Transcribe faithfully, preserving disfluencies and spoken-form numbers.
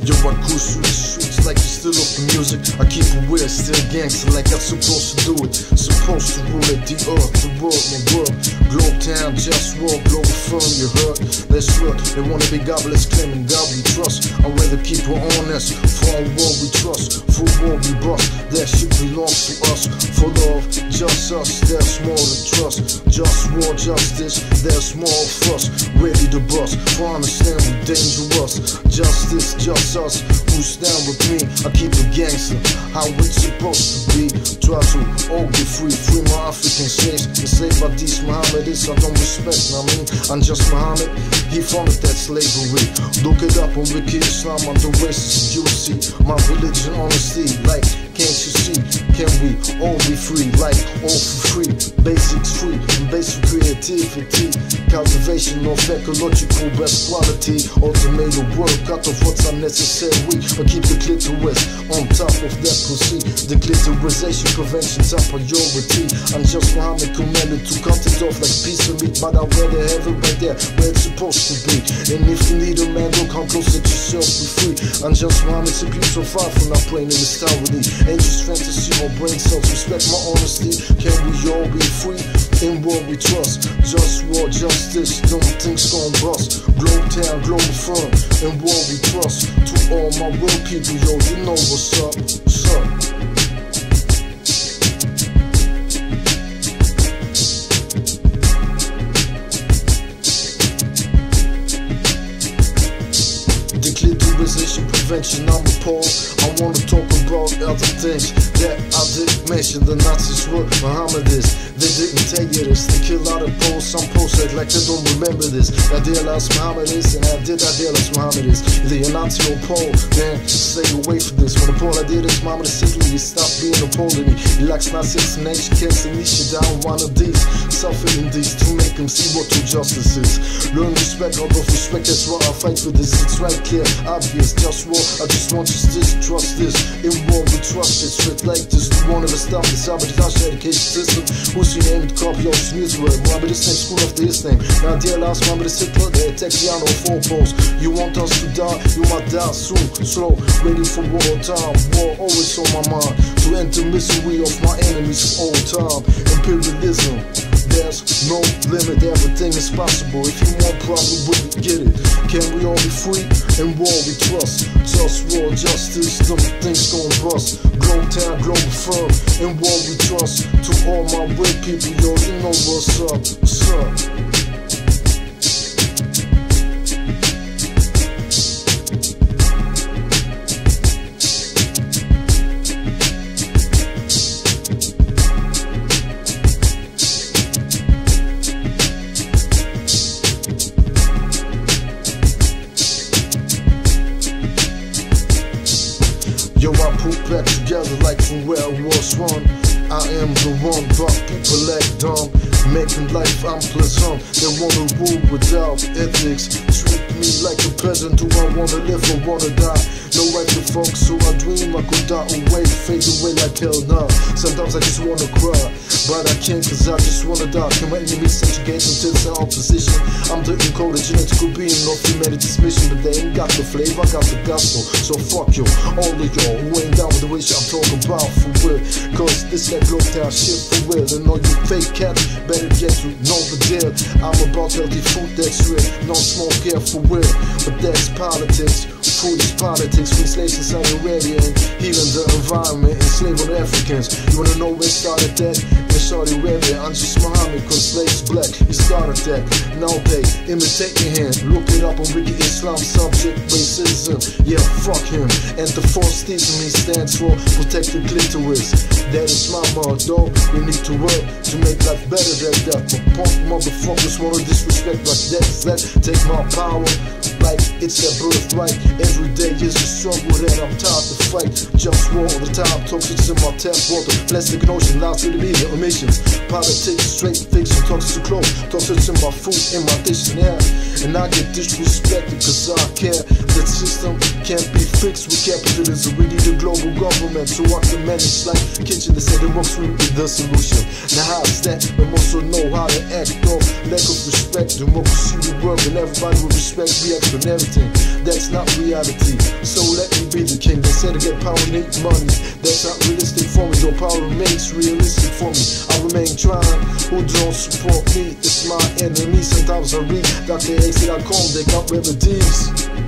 Yo, I cruise through the streets like you still off the music. I keep it weird, still gangster like I'm supposed to do it. Supposed to rule at the earth, the world, my world. Globe town, just walk, global firm, you heard? That's real, they wanna be godless, claiming God we trust. I'd rather keep it honest, for our world we trust. For war we bust, that shit belongs to us. For love, just us, there's more to trust. Just war, justice, there's more fuss. Ready to bust, for understand we're dangerous. Justice, just us, who stand with me. I keep it gangster, how it's supposed to be. Try to all be free, free my African slaves. Enslaved by these Mohammedists, I don't respect, I mean, I'm just Muhammad. He founded that slavery. Look it up on Wiki Islam, I'm the racist, you see. My religion, honesty, like, can't you see? Can we all be free, like, all for free? Basics free, and basic creativity. Cultivation of ecological best quality. Ultimate work, cut off what's unnecessary. But keep the clitoris on top of that pussy. The clitorisation prevention top priority. I'm just Muhammad commanded to cut it off like a piece of meat. But I'd rather have it right there where it's supposed to be. And if you need a man, don't come close, let yourself be free. I'm just Muhammad, simply so far from not praying in this tower. Angels fantasy or brain cells, respect my honesty. Can we all be free? In war we trust. Just war, justice, don't think's gon' bust. Globe town, global firm. In war we trust. To all my real people, yo, you know what's up. What's up? Prevention, I'm appalled. I wanna talk about other things that I didn't mention. The Nazis were Mohammedists. They didn't tell you this. They kill out of Poles. Some Poles act like they don't remember this. I realized Mohammedists, and I did I realize Mohammedists. Either you're Nazi or Pole, man, stay away from this. When the Pole I did is Mohammed simply he stopped being a Pole to me. He likes Nazis and educates and niche down one of these. Suffering these to make them see what true justice is. Learn respect out of respect, that's why I fight for this. It's right clear, obvious, just war. I just want justice, trust this. In war we trust it, straight like this. We won't ever stop the sabotage education system. Who's your name? Copy of news word. Mohammed is named school after his name. Now dear last Mohammed is Hitler, they attack the on four posts. You want us to die, you might die soon. Slow, ready for war time. War always on my mind. To end the misery of my enemies of all time. Imperialism. There's no limit, everything is possible. If you want, probably wouldn't get it. Can we all be free? In war we trust. Just war, justice, them things gon' bust. Globe town, global firm. In war we trust. To all my real people, yo, you know what's up. What's up? Yo, I put back together like from where I was one. I am the one, but people act dumb. Making life unpleasant. They wanna rule without ethics. Treat me like a peasant. Do I wanna live or wanna die? No right to fuck, so I dream I could die away. Fade away like hell now. Sometimes I just wanna cry, but I can't cause I just wanna die. Can my enemies subjugate until it's in opposition? I'm the encoded genetical being of humanity's mission. But they ain't got the flavor, I got the gospel. So fuck you, all of y'all who ain't down with the wish I'm talking about for real. Cause this that globe town shit for real. And all you fake cats better get to know the deal. I'm about healthy food that's real. No smoke here for real. But that's politics. Food is politics. Free slaves in Saudi Arabia and healing the environment. Enslaving Africans. You wanna know where started that? In Saudi Arabia. I'm just Muhammad cause slaves black. He started that. Now they imitate him. Look it up on Wiki Islam. Subject racism. Yeah, fuck him. And the false theism he stands for. Protect the clitoris. That is my motto. We need to work to make life better than that. But punk motherfuckers wanna disrespect like that. That take my power like it's their birthright. Every day is a struggle that I'm tired to fight. Just war all the time. Toxics in my tap water. Plastic and ocean. Lies to the media. Emissions. Politics. Straight fiction. Toxic clothes. Toxics in my food. In my dish. Yeah. and I get disrespected cause I care. That system can't be fixed with capitalism. We need a global government so I can manage like kitchen. They say the works will be the solution. Now how's that? We also know how to act off lack of respect. Democracy will work and everybody will respect, react on everything. That's not reality. So let me be the king. They said to get power need money. That's not realistic for me. Though power remains realistic for me. I remain trying. Who don't support me? It's my enemy. Sometimes I read Doctor X dot com. They got remedies.